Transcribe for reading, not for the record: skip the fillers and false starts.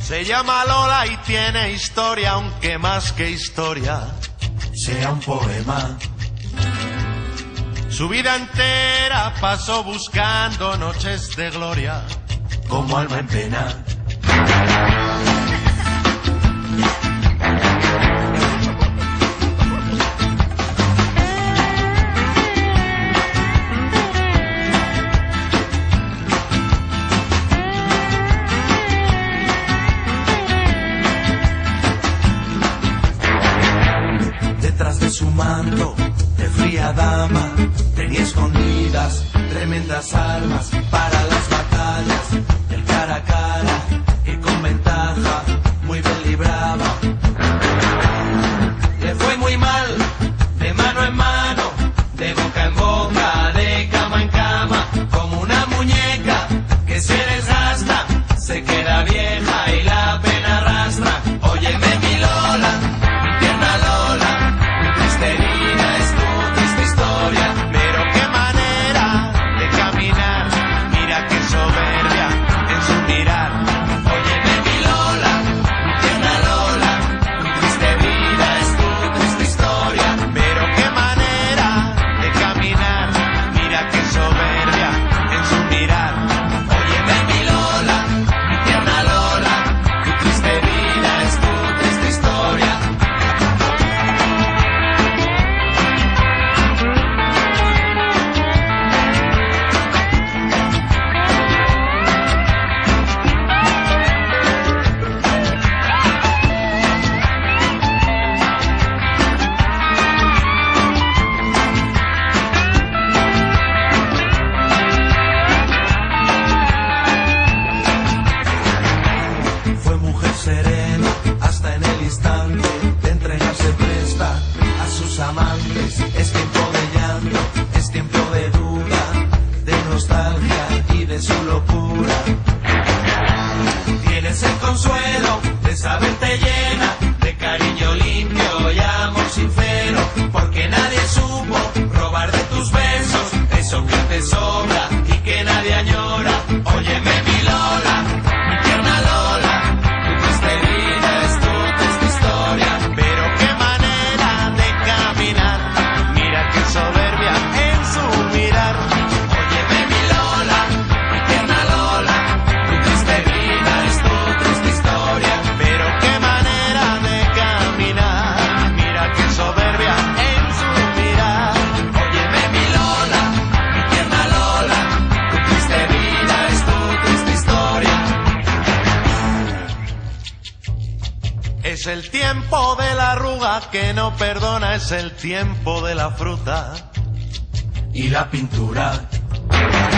Se llama Lola y tiene historia, aunque más que historia sea un poema. Su vida entera pasó buscando noches de gloria, como alma en pena. Detrás de su manto de fría dama tenía escondidas tremendas armas para las batallas del cara a cara, y con ventaja muy bien libraba. Le fue muy mal, de mano en mano, de boca en boca, de cama en cama, como una muñeca que se desgasta, se queda vieja y la pena arrastra. Óyeme mi Lola, mi tierna Lola, mi triste vida es tu triste historia, pero qué manera de caminar, mira qué soberbia en su mirar. Óyeme mi Lola, mi tierna Lola, mi triste vida es tu triste historia, pero qué manera de caminar, mira qué soberbia en su mirar. Óyeme mi Lola, mi tierna Lola, tu triste vida es tu triste historia. Fue mujer serena hasta en el instante de entregarse presta a sus amantes. Es tiempo de llanto, es tiempo de duda, de nostalgia y de su locura. Tienes el consuelo de saberte llena de cariño limpio y amor sincero, porque nadie supo robar de tus besos eso que te sobra y que nadie añora. Óyeme mi Lola, mi tierna Lola, tu triste vida es tu triste historia, pero qué manera de caminar, mira qué soberbia en su mirar. Óyeme mi Lola, mi tierna Lola, tu triste vida es tu triste historia, pero qué manera de caminar, mira qué soberbia en su mirar. Óyeme mi Lola, mi tierna Lola, tu triste vida es tu triste historia. Es el tiempo de la arruga que no perdona, es el tiempo de la fruta y la pintura.